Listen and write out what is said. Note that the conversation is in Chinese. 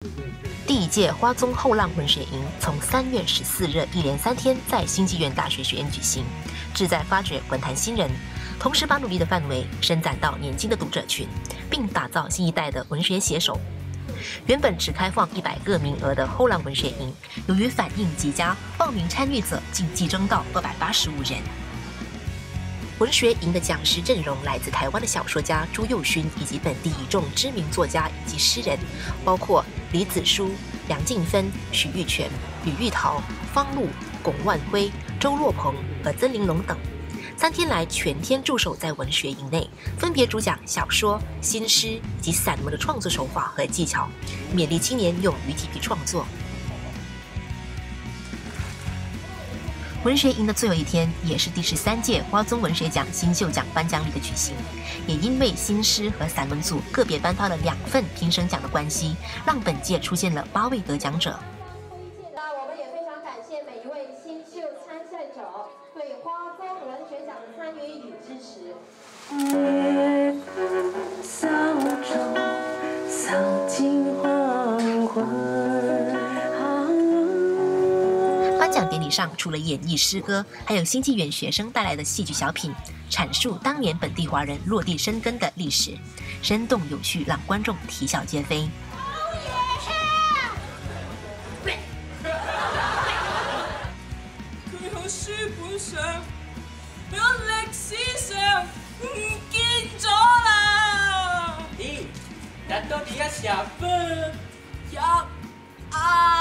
第一届花宗后浪文学营从3月14日一连3天在新纪元大学学院举行，旨在发掘文坛新人，同时把努力的范围伸展到年轻的读者群，并打造新一代的文学写手。原本只开放100个名额的后浪文学营，由于反应极佳，报名参与者竟激增到285人。文学营的讲师阵容来自台湾的小说家朱佑勋以及本地一众知名作家以及诗人，包括李子书、梁静芬、许玉泉、吕玉桃、方露、龚万辉、周若鹏和曾玲龙等。3天来全天驻守在文学营内，分别主讲小说、新诗以及散文的创作手法和技巧，勉励青年勇于提笔创作。文学营的最后一天，也是第13届花宗文学奖新秀奖颁奖礼的举行，也因为新诗和散文组个别颁发了2份评审奖的关系，让本届出现了8位得奖者。 我们也非常感谢每一位新秀参赛者对花宗文学奖的参与与支持。 扫帚扫尽黄昏。 颁奖典礼上，除了演绎诗歌，还有新纪元学生带来的戏剧小品，阐述当年本地华人落地生根的历史，生动有趣，让观众啼笑皆非。 佢好書本上，喺歷史上唔見咗啦！咦，得多啲一小分，1、2。